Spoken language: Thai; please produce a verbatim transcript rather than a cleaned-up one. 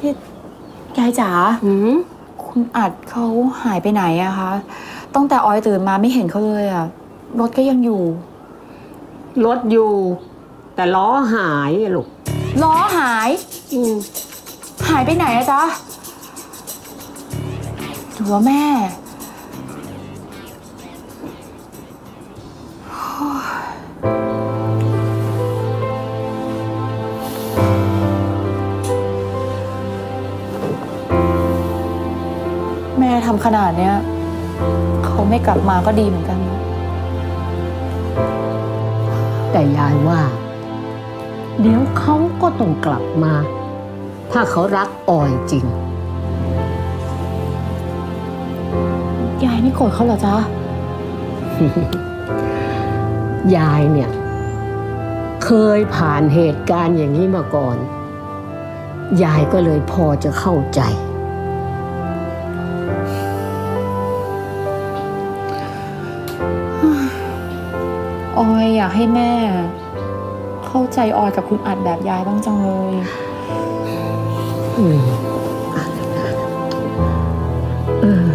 ยายจ๋าคุณอัดเขาหายไปไหนอะคะตั้งแต่ออยตื่นมาไม่เห็นเขาเลยอะรถก็ยังอยู่รถอยู่แต่ล้อหายอะลูกล้อหายอืมหายไปไหนอะจ๊ะหรือว่าแม่แม่ทำขนาดเนี้ยเขาไม่กลับมาก็ดีเหมือนกันนะแต่ยายว่าเดี๋ยวเขาก็ต้องกลับมาถ้าเขารักออยจริงยายไม่โกรธเขาเหรอจ๊ะยายเนี่ยเคยผ่านเหตุการณ์อย่างนี้มาก่อนยายก็เลยพอจะเข้าใจออยอยากให้แม่เข้าใจออยกับคุณอัดแบบยายบ้างจังเลยอืมเออ